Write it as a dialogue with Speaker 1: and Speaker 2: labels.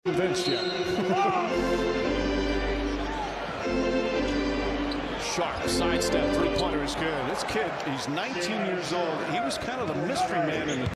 Speaker 1: convinced yet. Sharpe, sidestep, three-pointer is good. This kid, he's 19 years old. He was kind of the mystery man in the